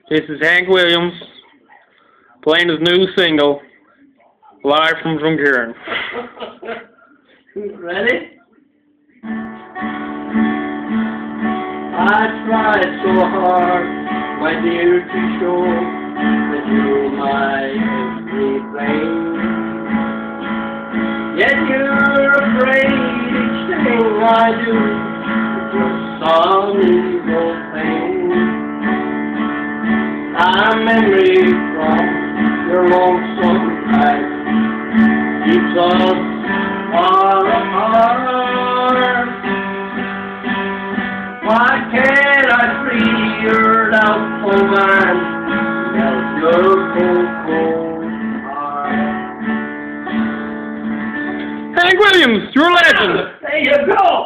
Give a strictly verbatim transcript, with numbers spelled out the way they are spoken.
This is Hank Williams playing his new single, live from Drumkeeran. Ready? I tried so hard, my dear, to show that you're my everything. Yet you're afraid each thing I do is just some evil thing. A memory from your lonesome life keeps us far apart. Why can't I free your doubtful mind, melt your cold, cold heart? Hank Williams, you're a legend! There you go!